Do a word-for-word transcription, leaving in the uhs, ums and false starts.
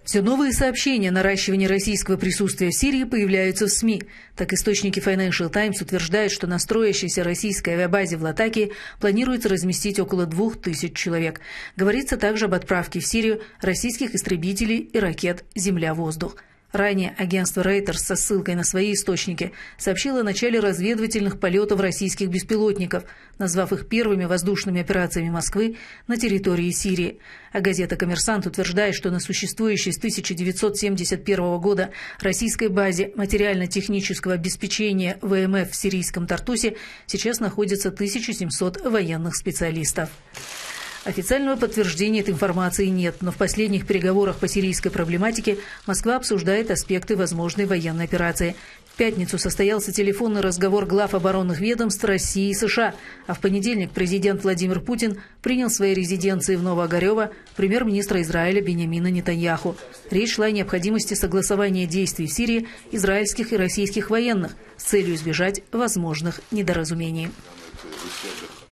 Все новые сообщения о наращивании российского присутствия в Сирии появляются в СМИ. Так, источники Financial Times утверждают, что на строящейся российской авиабазе в Латакии планируется разместить около двух тысяч человек. Говорится также об отправке в Сирию российских истребителей и ракет «Земля-воздух». Ранее агентство Reuters со ссылкой на свои источники сообщило о начале разведывательных полетов российских беспилотников, назвав их первыми воздушными операциями Москвы на территории Сирии. А газета «Коммерсант» утверждает, что на существующей с тысяча девятьсот семьдесят первого года российской базе материально-технического обеспечения ВМФ в сирийском Тартусе сейчас находится тысяча семьсот военных специалистов. Официального подтверждения этой информации нет, но в последних переговорах по сирийской проблематике Москва обсуждает аспекты возможной военной операции. В пятницу состоялся телефонный разговор глав оборонных ведомств России и США, а в понедельник президент Владимир Путин принял в своей резиденции в Новоогарево премьер-министра Израиля Биньямина Нетаньяху. Речь шла о необходимости согласования действий в Сирии израильских и российских военных с целью избежать возможных недоразумений.